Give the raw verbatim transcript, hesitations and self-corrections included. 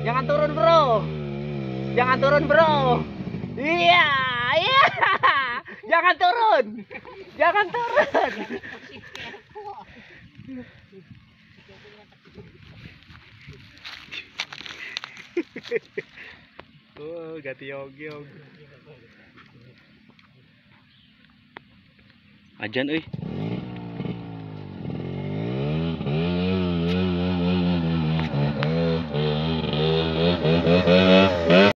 Jangan turun, bro. Jangan turun, bro. Iya, iya. Jangan turun. Jangan turun. Oh, ganti yogyog. Ajan euy.